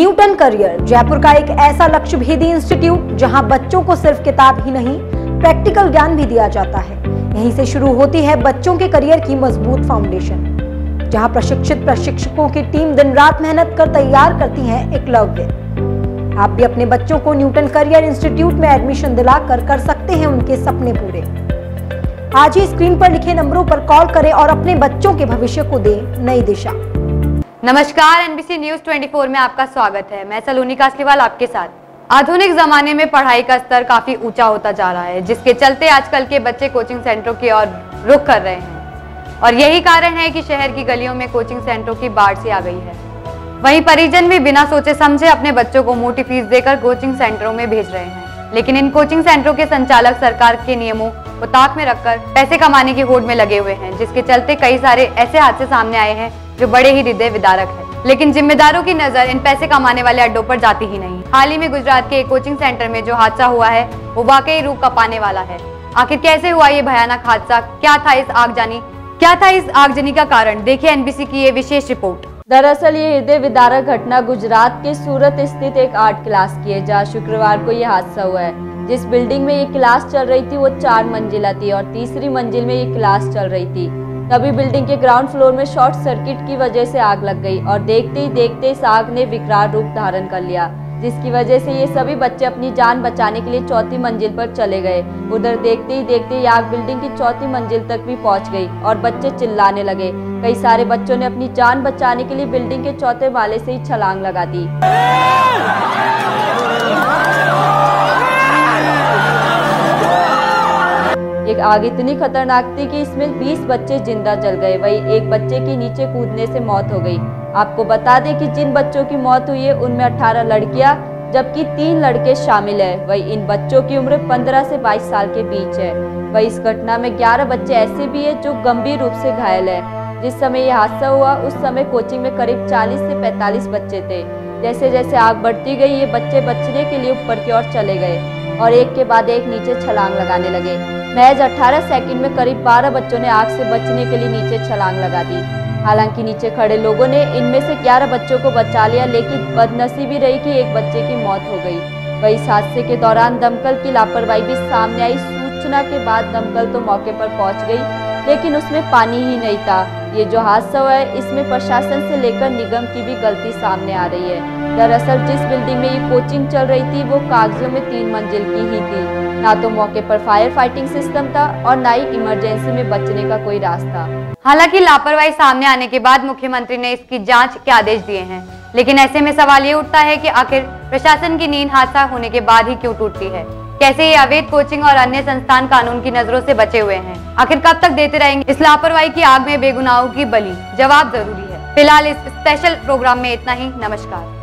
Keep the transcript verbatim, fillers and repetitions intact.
Newton career Jaipur का एक ऐसा लक्ष्य भेदी इंस्टीट्यूट जहां बच्चों को सिर्फ किताब ही नहीं प्रैक्टिकल ज्ञान भी दिया जाता है। यहीं से शुरू होती है बच्चों के करियर की मजबूत फाउंडेशन, जहां प्रशिक्षित प्रशिक्षकों की टीम दिन रात मेहनत कर तैयार करती है एकलव्य। आप भी अपने बच्चों को न्यूटन करियर इंस्टीट्यूट में एडमिशन दिलाकर कर सकते हैं उनके सपने पूरे। आज ही स्क्रीन पर लिखे नंबरों पर कॉल करें और अपने बच्चों के भविष्य को दें नई दिशा। नमस्कार, एनबीसी न्यूज चौबीस में आपका स्वागत है। मैं सलोनी कासलीवाल आपके साथ। आधुनिक जमाने में पढ़ाई का स्तर काफी ऊंचा होता जा रहा है, जिसके चलते आजकल के बच्चे कोचिंग सेंटरों की ओर रुख कर रहे हैं और यही कारण है कि शहर की गलियों में कोचिंग सेंटरों की बाढ़ सी आ गई है। वहीं परिजन भी बिना सोचे समझे अपने बच्चों को मोटी फीस देकर कोचिंग सेंटरों में भेज रहे हैं, लेकिन इन कोचिंग सेंटरों के संचालक सरकार के नियमों को ताक में रखकर पैसे कमाने की होड़ में लगे हुए हैं, जिसके चलते कई सारे ऐसे हादसे सामने आए हैं जो बड़े ही हृदय विदारक है। लेकिन जिम्मेदारों की नजर इन पैसे कमाने वाले अड्डों पर जाती ही नहीं। हाल ही में गुजरात के एक कोचिंग सेंटर में जो हादसा हुआ है वो वाकई रूह कपाने वाला है। आखिर कैसे हुआ ये भयानक हादसा, क्या था इस आगजनी क्या था इस आगजनी का कारण, देखिए एनबीसी की ये विशेष रिपोर्ट। दरअसल ये हृदय विदारक घटना गुजरात के सूरत स्थित एक आर्ट क्लास की है, जहाँ शुक्रवार को ये हादसा हुआ है। जिस बिल्डिंग में ये क्लास चल रही थी वो चार मंजिला थी और तीसरी मंजिल में ये क्लास चल रही थी। तभी बिल्डिंग के ग्राउंड फ्लोर में शॉर्ट सर्किट की वजह से आग लग गई और देखते ही देखते इस आग ने विकराल रूप धारण कर लिया, जिसकी वजह से ये सभी बच्चे अपनी जान बचाने के लिए चौथी मंजिल पर चले गए। उधर देखते ही देखते ये आग बिल्डिंग की चौथी मंजिल तक भी पहुंच गई और बच्चे चिल्लाने लगे। कई सारे बच्चों ने अपनी जान बचाने के लिए बिल्डिंग के चौथे माले से ही छलांग लगा दी। एक आग इतनी खतरनाक थी कि इसमें बीस बच्चे जिंदा जल गए, वहीं एक बच्चे की नीचे कूदने से मौत हो गई। आपको बता दें कि जिन बच्चों की मौत हुई है उनमें अठारह लड़कियां जबकि तीन लड़के शामिल हैं। वहीं इन बच्चों की उम्र पंद्रह से बाईस साल के बीच है। वहीं इस घटना में ग्यारह बच्चे ऐसे भी हैं जो गंभीर रूप से घायल हैं। जिस समय यह हादसा हुआ उस समय कोचिंग में करीब चालीस से पैंतालीस बच्चे थे। जैसे जैसे आग बढ़ती गई ये बच्चे बचने के लिए ऊपर की ओर चले गए और एक के बाद एक नीचे छलांग लगाने लगे। महज अठारह सेकंड में करीब बारह बच्चों ने आग से बचने के लिए नीचे छलांग लगा दी। हालांकि नीचे खड़े लोगों ने इनमें से ग्यारह बच्चों को बचा लिया, लेकिन बदनसीबी रही कि एक बच्चे की मौत हो गई। वहीं इस हादसे के दौरान दमकल की लापरवाही भी सामने आई। सूचना के बाद दमकल तो मौके पर पहुंच गई, लेकिन उसमें पानी ही नहीं था। ये जो हादसा हुआ है इसमें प्रशासन से लेकर निगम की भी गलती सामने आ रही है। दरअसल जिस बिल्डिंग में ये कोचिंग चल रही थी वो कागजों में तीन मंजिल की ही थी। ना तो मौके पर फायर फाइटिंग सिस्टम था और ना ही इमरजेंसी में बचने का कोई रास्ता। हालांकि लापरवाही सामने आने के बाद मुख्यमंत्री ने इसकी जांच के आदेश दिए हैं, लेकिन ऐसे में सवाल ये उठता है कि आखिर प्रशासन की नींद हादसा होने के बाद ही क्यों टूटती है। कैसे ये अवैध कोचिंग और अन्य संस्थान कानून की नजरों से बचे हुए हैं। आखिर कब तक देते रहेंगे इस लापरवाही की आग में बेगुनाहों की बलि? जवाब जरूरी है। फिलहाल इस स्पेशल प्रोग्राम में इतना ही। नमस्कार।